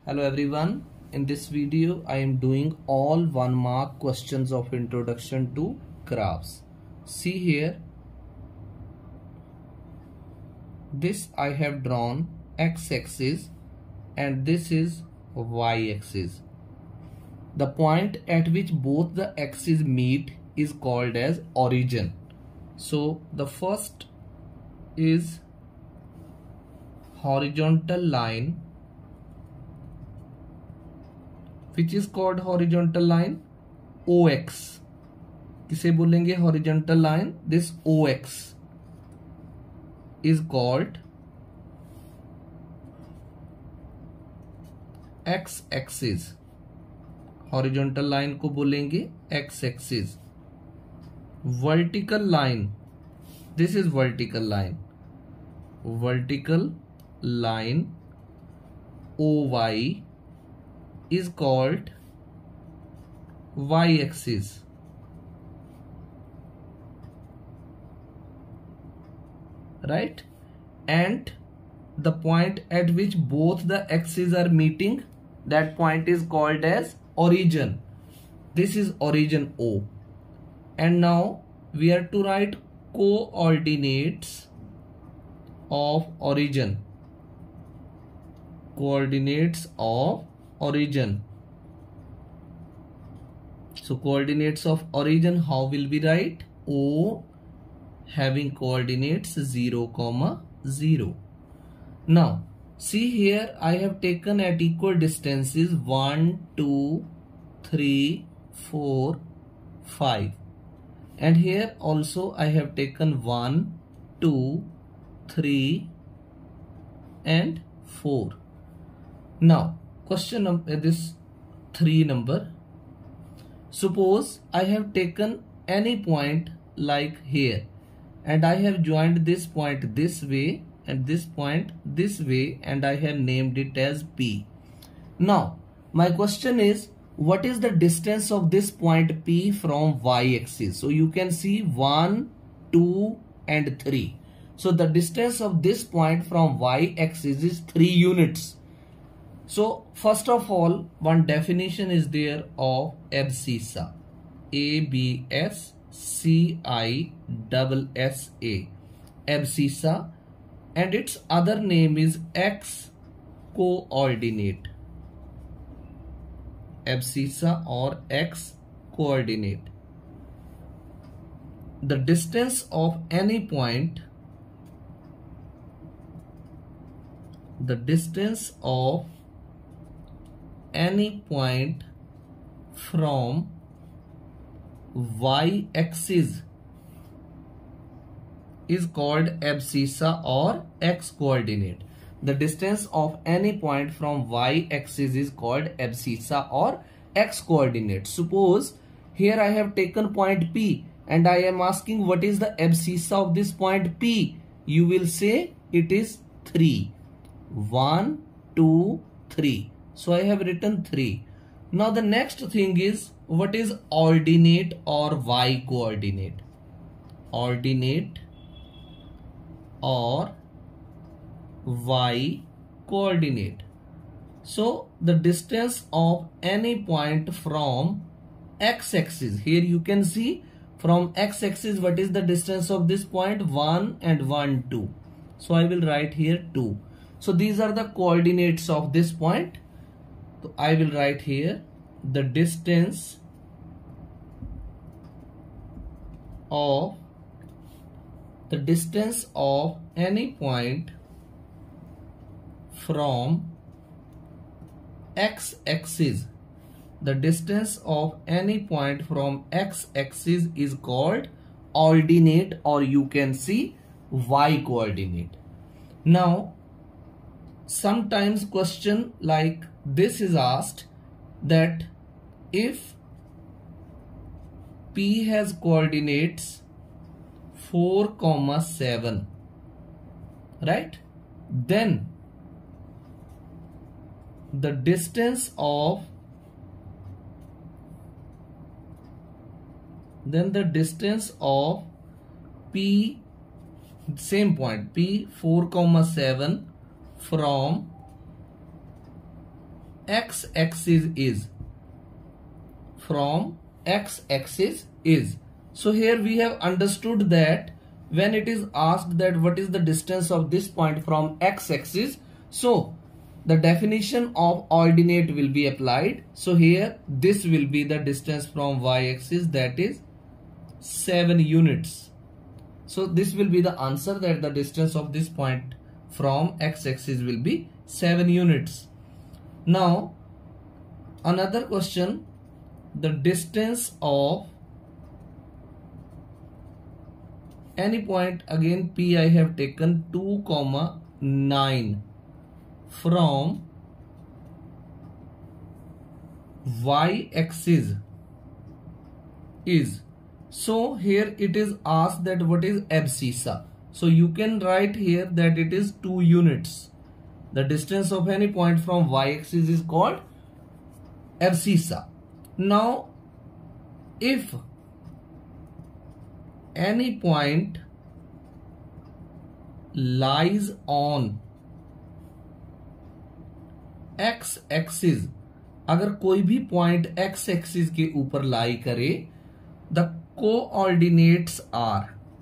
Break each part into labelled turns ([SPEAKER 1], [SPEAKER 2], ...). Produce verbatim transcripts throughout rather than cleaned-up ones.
[SPEAKER 1] Hello everyone, in this video I am doing all one mark questions of introduction to graphs. See here, this I have drawn x-axis and this is y-axis. The point at which both the axes meet is called as origin. So the first is horizontal line, which is called horizontal line O X. किसे बोलेंगे horizontal line? This O X is called X axis. Horizontal line को बोलेंगे X axis. Vertical line, this is vertical line. Vertical line O Y is called y-axis. Right? And the point at which both the axes are meeting, that point is called as origin. This is origin O. And now we are to write coordinates of origin. Coordinates of origin. So coordinates of origin, how will we write? O having coordinates zero comma zero. Now see here, I have taken at equal distances one, two, three, four, five, and here also I have taken one, two, three and four. Now question number this three number. Suppose I have taken any point like here and I have joined this point this way and this point this way and I have named it as P. Now my question is, what is the distance of this point P from y-axis? So you can see one, two and three. So the distance of this point from y-axis is three units. So first of all, one definition is there of abscissa. A B S C I S S A. Abscissa, and its other name is x coordinate. Abscissa or x coordinate. The distance of any point, the distance of any point from y-axis is called abscissa or x coordinate. The distance of any point from y-axis is called abscissa or x coordinate. Suppose here I have taken point P and I am asking what is the abscissa of this point P. You will say it is three. one, two, three. So I have written three. Now the next thing is, what is ordinate or y coordinate? Ordinate or y coordinate. So the distance of any point from x-axis. Here you can see from x-axis what is the distance of this point? one and one, two. So I will write here two. So these are the coordinates of this point. So I will write here the distance of the distance of any point from x-axis. The distance of any point from x-axis is called ordinate, or you can see y coordinate. Now sometimes question like this is asked, that if P has coordinates four comma seven, right, then the distance of then the distance of P, same point P four comma seven from x axis is from x axis is. So here we have understood that when it is asked that what is the distance of this point from x axis, so the definition of ordinate will be applied. So here this will be the distance from y axis, that is seven units. So this will be the answer, that the distance of this point from x axis will be seven units. Now another question, the distance of any point, again P I have taken two comma nine from y axis is. So here it is asked that what is abscissa. So you can write here that it is two units. The distance of any point from y axis is called abscissa. Now if any point lies on x axis, अगर कोई भी point x axis के ऊपर lie करे, the coordinates are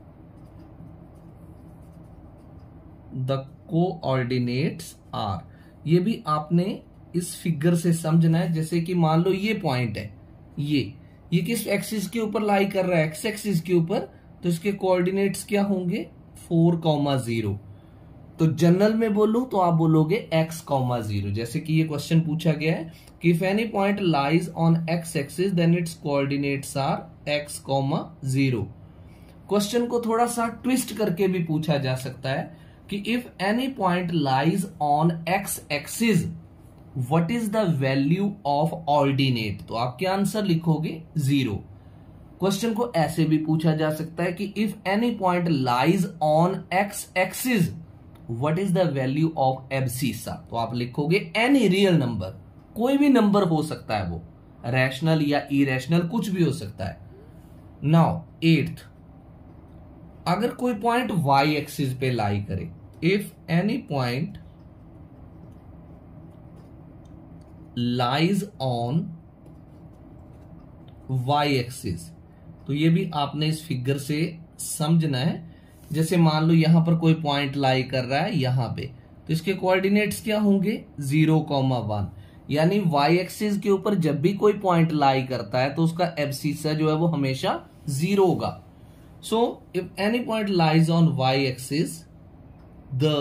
[SPEAKER 1] the coordinates are ये भी आपने इस फिगर से समझना है। जैसे कि मान लो ये पॉइंट है, ये ये किस एक्सिस के ऊपर लाई कर रहा है, एक्स एक्सिस के ऊपर, तो इसके कोऑर्डिनेट्स क्या होंगे, फोर कॉमा जीरो। तो जनरल में बोलूं तो आप बोलोगे x कॉमा जीरो। जैसे कि ये क्वेश्चन पूछा गया है कि if any point lies on x axis then it's coordinates are x comma zero. Question को थोड़ा सा ट्विस्ट करके भी पूछा जा सकता है कि if any point lies on x axis what is the value of ordinate, तो आप क्या आंसर लिखोगे, जीरो। क्वेश्चन को ऐसे भी पूछा जा सकता है कि if any point lies on x axis what is the value of abscissa, तो आप लिखोगे एनी रियल नंबर, कोई भी नंबर हो सकता है, वो रैशनल या इरेशनल कुछ भी हो सकता है। नाउ एट्थ, अगर कोई पॉइंट y एक्सिस पे लाई करे, if any point lies on y axis, तो ये भी आपने इस फिगर से समझना है। जैसे मान लो यहां पर कोई पॉइंट लाई कर रहा है यहां पे, तो इसके कोऑर्डिनेट्स क्या होंगे, जीरो कॉमा वन। यानी y एक्सिस के ऊपर जब भी कोई पॉइंट लाई करता है तो उसका एब्सिसा जो है वो हमेशा जीरो होगा। So if any point lies on y axis the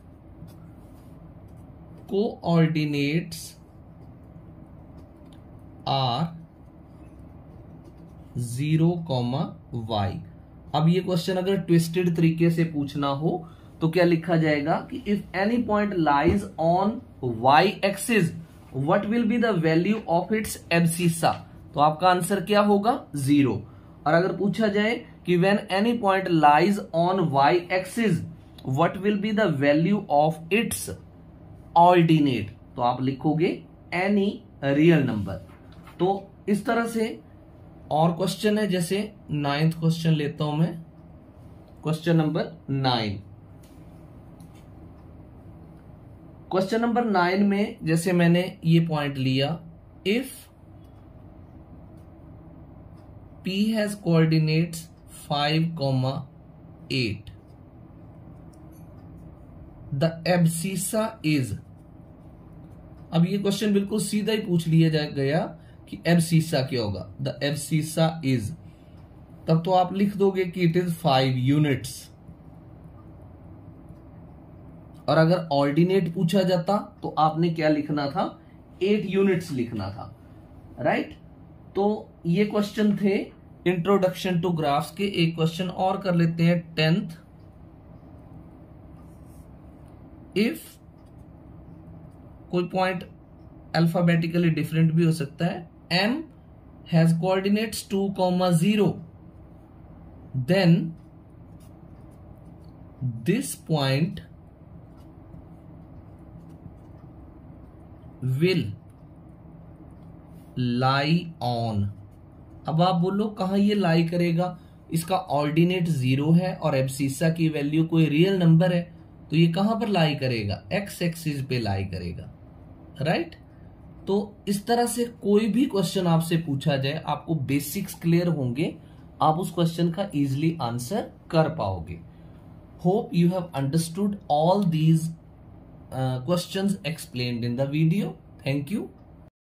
[SPEAKER 1] coordinates are zero comma y. अब ये क्वेश्चन अगर ट्विस्टेड तरीके से पूछना हो तो क्या लिखा जाएगा कि if any point lies on y axis what will be the value of its abscissa, तो आपका आंसर क्या होगा, जीरो। और अगर पूछा जाए कि when any point lies on y axis what will be the value of its ordinate, तो आप लिखोगे एनी रियल नंबर। तो इस तरह से और क्वेश्चन है, जैसे नाइन्थ क्वेश्चन लेता हूं मैं, question number nine. Question number nine में जैसे मैंने ये पॉइंट लिया, if P has coordinates five comma eight the abscissa is. अब ये क्वेश्चन बिल्कुल सीधा ही पूछ लिया जा गया कि एब्सिसा क्या होगा, द एब्सिसा इज, तब तो आप लिख दोगे कि इट इज फाइव यूनिट्स। और अगर ऑर्डिनेट पूछा जाता तो आपने क्या लिखना था, एट यूनिट्स लिखना था, राइट। तो ये क्वेश्चन थे इंट्रोडक्शन टू ग्राफ्स के। एक क्वेश्चन और कर लेते हैं, टेंथ। इफ कोई पॉइंट अल्फाबेटिकली डिफरेंट भी हो सकता है, m has coordinates two comma zero, then this point will lie on। अब आप बोलो कहां ये लाई करेगा, इसका ऑर्डिनेट जीरो है और एब्सिसा की वैल्यू कोई रियल नंबर है, तो ये कहां पर लाई करेगा, एक्स एक्सिस पे लाई करेगा, राइट। तो इस तरह से कोई भी क्वेश्चन आपसे पूछा जाए, आपको बेसिक्स क्लियर होंगे, आप उस क्वेश्चन का इजीली आंसर कर पाओगे। Hope you have understood all these questions explained in the video. Thank you.